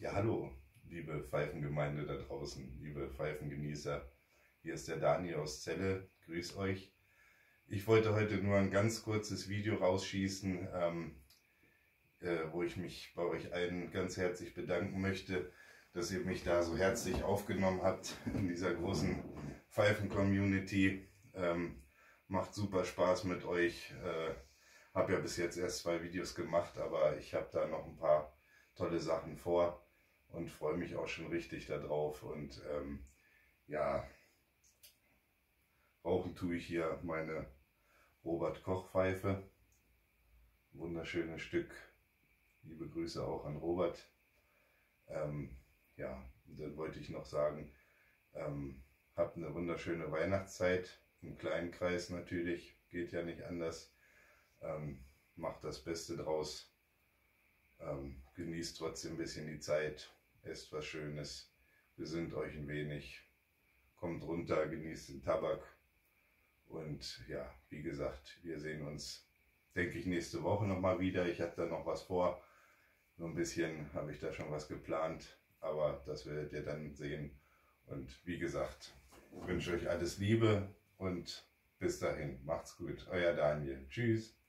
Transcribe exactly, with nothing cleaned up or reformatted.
Ja, hallo, liebe Pfeifengemeinde da draußen, liebe Pfeifengenießer. Hier ist der Daniel aus Celle, grüß euch. Ich wollte heute nur ein ganz kurzes Video rausschießen, ähm, äh, wo ich mich bei euch allen ganz herzlich bedanken möchte, dass ihr mich da so herzlich aufgenommen habt in dieser großen Pfeifen-Community. Ähm, macht super Spaß mit euch. Äh, habe ja bis jetzt erst zwei Videos gemacht, aber ich habe da noch ein paar tolle Sachen vor und freue mich auch schon richtig darauf. Und ähm, ja, rauchen tue ich hier meine Robert Koch Pfeife. Wunderschönes Stück. Liebe Grüße auch an Robert. Ähm, ja, und dann wollte ich noch sagen, ähm, habt eine wunderschöne Weihnachtszeit, im kleinen Kreis natürlich, geht ja nicht anders. Ähm, macht das Beste draus, ähm, genießt trotzdem ein bisschen die Zeit, esst was Schönes, besinnt euch ein wenig, kommt runter, genießt den Tabak und ja, wie gesagt, wir sehen uns, denke ich, nächste Woche nochmal wieder. Ich habe da noch was vor, so ein bisschen habe ich da schon was geplant, aber das werdet ihr dann sehen. Und wie gesagt, ich wünsche euch alles Liebe und bis dahin, macht's gut, euer Daniel, tschüss.